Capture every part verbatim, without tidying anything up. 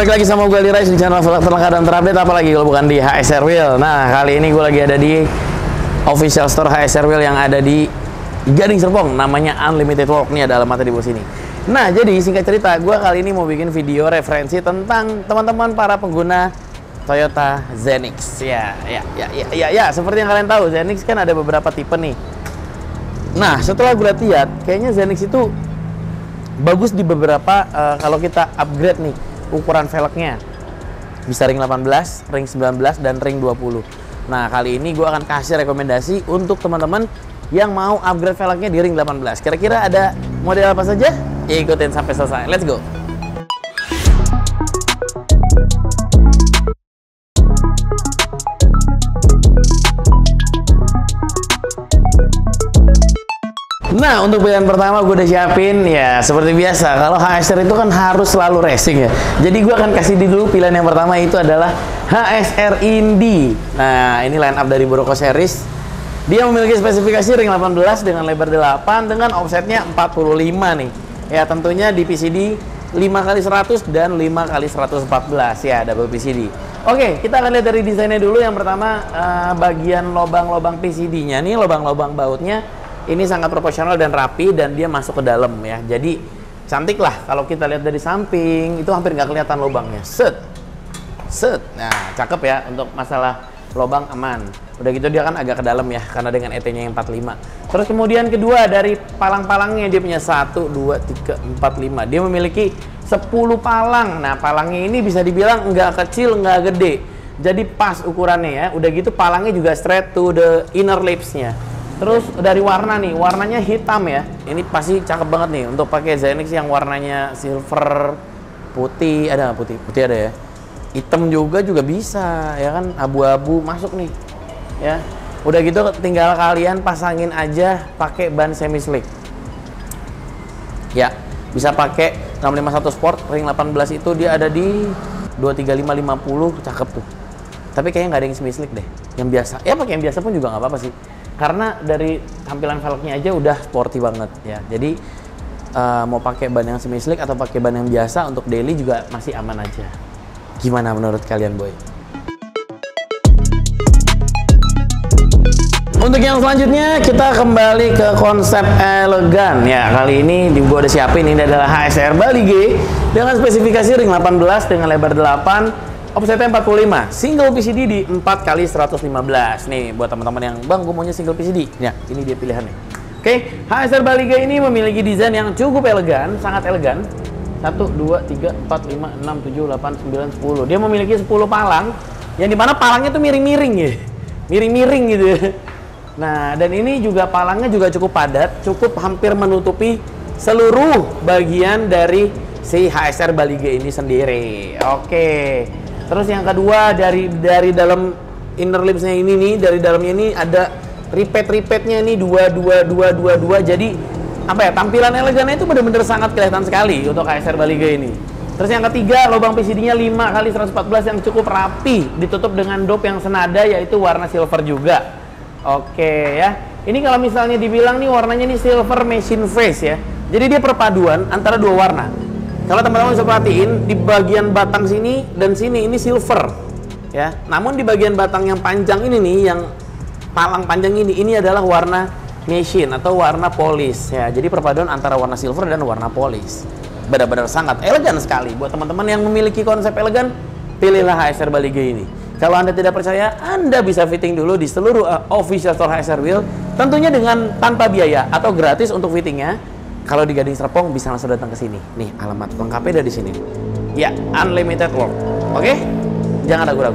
balik lagi sama gue Lirais di channel vlog terlengkap dan terupdate, apalagi kalau bukan di H S R Wheel. Nah, kali ini gue lagi ada di official store H S R Wheel yang ada di Gading Serpong, namanya Unlimited Walk. Nih ada alamatnya di bawah sini. Nah, jadi singkat cerita, gue kali ini mau bikin video referensi tentang teman-teman para pengguna Toyota Zenix. Ya, ya, ya, ya, ya, ya, seperti yang kalian tahu, Zenix kan ada beberapa tipe nih. Nah, setelah gue lihat, kayaknya Zenix itu bagus di beberapa, uh, kalau kita upgrade nih ukuran velgnya bisa ring delapan belas, ring sembilan belas, dan ring dua puluh. Nah, kali ini gue akan kasih rekomendasi untuk teman-teman yang mau upgrade velgnya di ring delapan belas. Kira-kira ada model apa saja? Ya, ikutin sampai selesai. Let's go! Nah, untuk pilihan pertama gue udah siapin, ya seperti biasa, kalau H S R itu kan harus selalu racing ya. Jadi gue akan kasih dulu pilihan yang pertama, itu adalah H S R Indy. Nah, ini line up dari Boroko Series. Dia memiliki spesifikasi ring delapan belas dengan lebar delapan dengan offsetnya empat puluh lima nih. Ya, tentunya di P C D lima kali seratus dan lima kali seratus empat belas ya, double P C D. Oke, kita akan lihat dari desainnya dulu. Yang pertama, uh, bagian lobang-lobang P C D-nya nih, lobang-lobang bautnya ini sangat proporsional dan rapi, dan dia masuk ke dalam ya. Jadi cantik lah. Kalau kita lihat dari samping itu hampir nggak kelihatan lubangnya. Set, set. Nah, cakep ya untuk masalah lubang, aman. Udah gitu dia kan agak ke dalam ya, karena dengan E T-nya yang empat puluh lima. Terus kemudian kedua, dari palang-palangnya dia punya satu, dua, tiga, empat, lima. Dia memiliki sepuluh palang. Nah, palangnya ini bisa dibilang nggak kecil, nggak gede. Jadi pas ukurannya ya. Udah gitu palangnya juga straight to the inner lips-nya. Terus dari warna nih, warnanya hitam ya. Ini pasti cakep banget nih untuk pakai Zenix yang warnanya silver, putih, ada nggak putih? Putih ada ya. Hitam juga juga bisa ya kan, abu-abu masuk nih. Ya. Udah gitu tinggal kalian pasangin aja pakai ban semi slick. Ya, bisa pakai enam lima satu Sport ring delapan belas, itu dia ada di dua tiga lima lima puluh, cakep tuh. Tapi kayaknya nggak ada yang semi slick deh. Yang biasa. Ya pakai yang biasa pun juga nggak apa-apa sih. Karena dari tampilan velgnya aja udah sporty banget ya. Jadi uh, mau pakai ban yang semi slick atau pakai ban yang biasa untuk daily juga masih aman aja. Gimana menurut kalian, boy? Untuk yang selanjutnya kita kembali ke konsep elegan ya. Kali ini di gua udah siapin, ini adalah H S R Balige dengan spesifikasi ring delapan belas dengan lebar delapan, offsetnya empat puluh lima, single P C D di empat kali seratus lima belas. Nih buat teman-teman yang, bang, gue maunya single P C D. Ya, ini dia pilihannya. Oke, H S R Balige ini memiliki desain yang cukup elegan, sangat elegan. satu, dua, tiga, empat, lima, enam, tujuh, delapan, sembilan, sepuluh. Dia memiliki sepuluh palang, yang dimana palangnya tuh miring-miring ya. Miring-miring gitu ya. Nah, dan ini juga palangnya juga cukup padat, cukup hampir menutupi seluruh bagian dari si H S R Balige ini sendiri. Oke. Terus yang kedua, dari dari dalam inner lipsnya ini nih, dari dalamnya ini ada ripet-ripetnya nih, dua dua dua dua dua. Jadi apa ya, tampilan elegannya itu benar-benar sangat kelihatan sekali untuk H S R Balige ini. Terus yang ketiga, lubang P C D-nya lima kali seratus empat belas yang cukup rapi, ditutup dengan dop yang senada yaitu warna silver juga. Oke ya. Ini kalau misalnya dibilang nih warnanya nih silver machine face ya. Jadi dia perpaduan antara dua warna. Kalau teman-teman bisa perhatiin, di bagian batang sini dan sini ini silver ya. Namun di bagian batang yang panjang ini nih, yang palang panjang ini, ini adalah warna machine atau warna polis ya. Jadi perpaduan antara warna silver dan warna polis. Benar-benar sangat elegan sekali. Buat teman-teman yang memiliki konsep elegan, pilihlah H S R Balige ini. Kalau Anda tidak percaya, Anda bisa fitting dulu di seluruh uh, official store H S R Wheel, tentunya dengan tanpa biaya atau gratis untuk fittingnya. Kalau di Gading Serpong bisa langsung datang ke sini. Nih, alamat lengkapnya ada di sini. Ya, Unlimited Walk. Oke? Jangan ragu-ragu.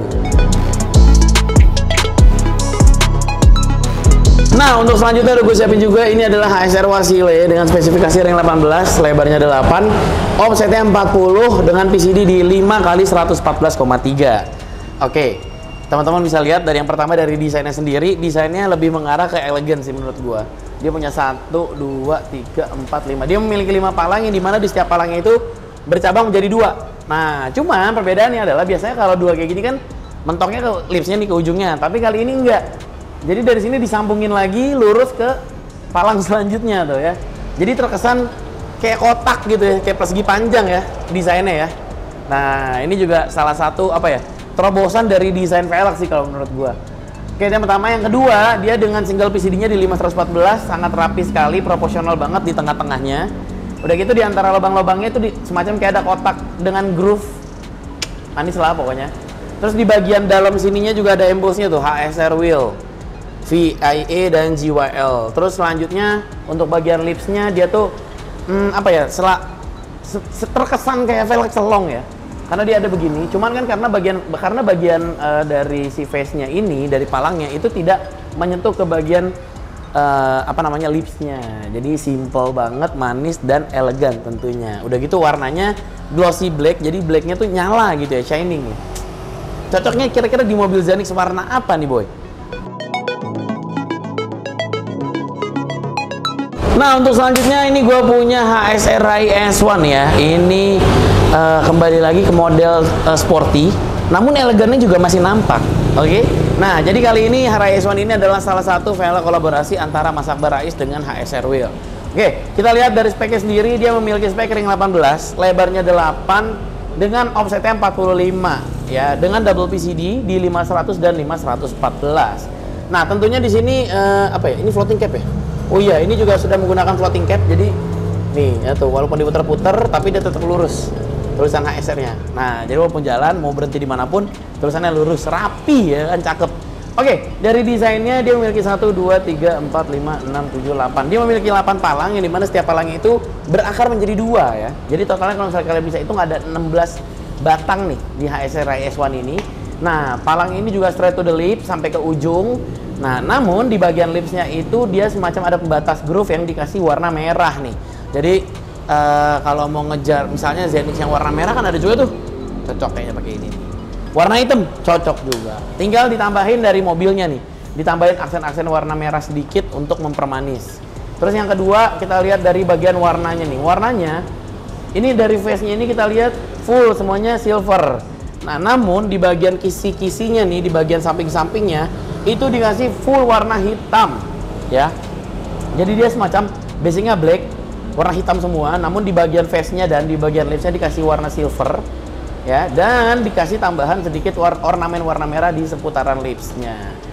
Nah, untuk selanjutnya udah gue siapin juga, ini adalah H S R Wasile dengan spesifikasi ring delapan belas, lebarnya delapan, offsetnya empat puluh dengan P C D di lima kali seratus empat belas koma tiga. Oke, teman-teman bisa lihat dari yang pertama, dari desainnya sendiri, desainnya lebih mengarah ke elegan sih menurut gua. Dia punya satu, dua, tiga, empat, lima. Dia memiliki lima palang yang dimana di setiap palangnya itu bercabang menjadi dua. Nah, cuman perbedaannya adalah biasanya kalau dua kayak gini kan mentoknya ke lipsnya nih, ke ujungnya. Tapi kali ini enggak. Jadi dari sini disambungin lagi lurus ke palang selanjutnya tuh ya. Jadi terkesan kayak kotak gitu ya, kayak persegi panjang ya desainnya ya. Nah, ini juga salah satu apa ya? Terobosan dari desain velg sih kalau menurut gua. Oke, yang pertama, yang kedua, dia dengan single P C D-nya di lima seratus empat belas sangat rapi sekali, proporsional banget di tengah-tengahnya. Udah gitu di antara lubang-lubangnya itu di, semacam kayak ada kotak dengan groove. Manis lah pokoknya. Terus di bagian dalam sininya juga ada embossnya tuh, H S R wheel, V I A dan G Y L. Terus selanjutnya untuk bagian lipsnya dia tuh hmm, apa ya? Sela, se, terkesan kayak velg selong ya. Karena dia ada begini, cuman kan karena bagian karena bagian uh, dari si face-nya ini, dari palangnya itu tidak menyentuh ke bagian uh, apa namanya lipsnya. Jadi simple banget, manis dan elegan tentunya. Udah gitu warnanya glossy black, jadi blacknya tuh nyala gitu ya, shining. Cocoknya kira-kira di mobil Zenix warna apa nih boy? Nah untuk selanjutnya ini gue punya H S R I S satu ya. Ini uh, kembali lagi ke model uh, sporty, namun elegannya juga masih nampak. Oke. Okay? Nah jadi kali ini H S R I S satu ini adalah salah satu velg kolaborasi antara Mazak Rais dengan H S R Wheel. Oke, okay, kita lihat dari speknya sendiri, dia memiliki spek ring delapan belas, lebarnya delapan dengan offsetnya empat puluh lima ya, dengan double P C D di lima seratus dan lima seratus empat belas. Nah tentunya di sini uh, apa ya? Ini floating cap ya? Oh iya, ini juga sudah menggunakan floating cap, jadi nih ya tuh, walaupun diputer-puter tapi dia tetap lurus tulisan H S R-nya. Nah, jadi walaupun jalan mau berhenti dimanapun tulisannya lurus, rapi ya kan, cakep. Oke, dari desainnya dia memiliki satu, dua, tiga, empat, lima, enam, tujuh, delapan. Dia memiliki delapan palang yang dimana setiap palangnya itu berakar menjadi dua ya. Jadi totalnya kalau misalnya kalian bisa hitung ada enam belas batang nih di H S R I S satu ini. Nah, palang ini juga straight to the lip sampai ke ujung. Nah, namun di bagian lipsnya itu dia semacam ada pembatas groove yang dikasih warna merah nih. Jadi uh, kalau mau ngejar misalnya Zenix yang warna merah kan ada juga tuh, cocok kayaknya pakai ini. Warna hitam cocok juga. Tinggal ditambahin dari mobilnya nih, ditambahin aksen-aksen warna merah sedikit untuk mempermanis. Terus yang kedua kita lihat dari bagian warnanya nih. Warnanya ini dari face-nya ini kita lihat full semuanya silver. Nah, namun di bagian kisi-kisinya nih, di bagian samping-sampingnya itu dikasih full warna hitam ya. Jadi dia semacam basicnya black, warna hitam semua, namun di bagian face-nya dan di bagian lipsnya dikasih warna silver ya, dan dikasih tambahan sedikit war ornamen warna merah di seputaran lipsnya.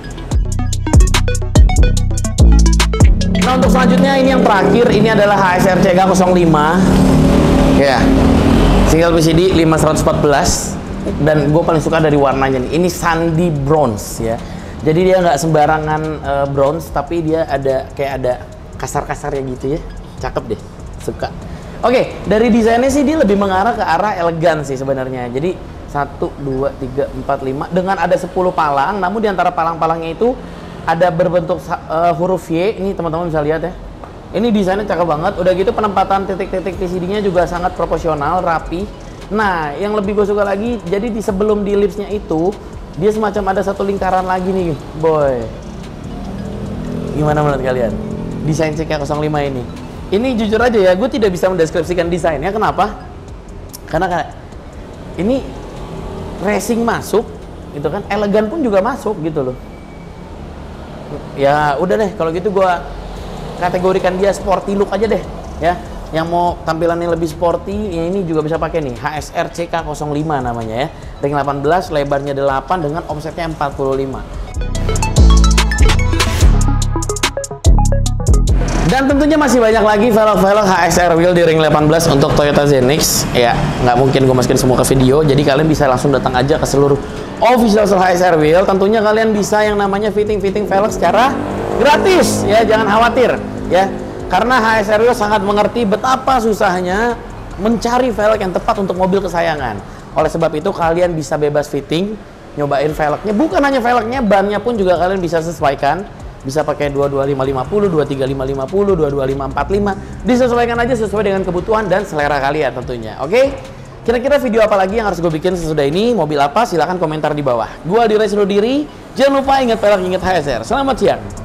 Nah untuk selanjutnya ini yang terakhir, ini adalah H S R C K nol lima ya, single P C D lima seratus empat belas, dan gue paling suka dari warnanya nih, ini sandy bronze ya. Jadi dia nggak sembarangan uh, bronze, tapi dia ada kayak ada kasar-kasarnya gitu ya. Cakep deh, suka. Oke, dari desainnya sih dia lebih mengarah ke arah elegan sih sebenarnya. Jadi satu, dua, tiga, empat, lima dengan ada sepuluh palang, namun di antara palang-palangnya itu ada berbentuk uh, huruf Y. Ini teman-teman bisa lihat ya. Ini desainnya cakep banget. Udah gitu penempatan titik-titik P C D-nya juga sangat proporsional, rapi. Nah, yang lebih gue suka lagi, jadi di sebelum di lipsnya itu dia semacam ada satu lingkaran lagi nih, boy. Gimana menurut kalian? Desain C K nol lima ini. Ini jujur aja ya, gue tidak bisa mendeskripsikan desainnya. Kenapa? Karena kayak ini racing masuk, gitu kan? Elegan pun juga masuk gitu loh. Ya udah deh, kalau gitu gue kategorikan dia sporty look aja deh, ya. Yang mau tampilan yang lebih sporty, ya ini juga bisa pakai nih H S R C K nol lima namanya ya. Ring delapan belas, lebarnya delapan dengan offsetnya empat puluh lima. Dan tentunya masih banyak lagi velg-velg H S R Wheel di ring delapan belas untuk Toyota Zenix. Ya, nggak mungkin gue masukin semua ke video, jadi kalian bisa langsung datang aja ke seluruh official store H S R Wheel. Tentunya kalian bisa yang namanya fitting-fitting velg secara gratis ya, jangan khawatir ya. Karena H S R Wheel sangat mengerti betapa susahnya mencari velg yang tepat untuk mobil kesayangan. Oleh sebab itu kalian bisa bebas fitting, nyobain velgnya. Bukan hanya velgnya, bannya pun juga kalian bisa sesuaikan. Bisa pakai dua dua lima lima nol, dua tiga lima lima nol, dua dua lima empat lima. Disesuaikan aja sesuai dengan kebutuhan dan selera kalian tentunya. Oke? Kira-kira video apa lagi yang harus gue bikin sesudah ini? Mobil apa? Silahkan komentar di bawah. Gue Adi Rais undur diri. Jangan lupa ingat velg, ingat H S R. Selamat siang.